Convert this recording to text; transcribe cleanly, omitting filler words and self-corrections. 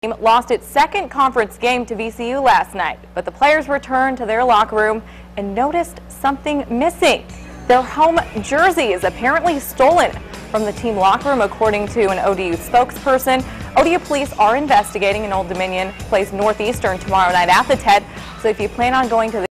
Lost its second conference game to VCU last night, but the players returned to their locker room and noticed something missing. Their home jersey is apparently stolen from the team locker room, according to an ODU spokesperson. ODU police are investigating, and Old Dominion plays Northeastern tomorrow night at the TED, so if you plan on going to the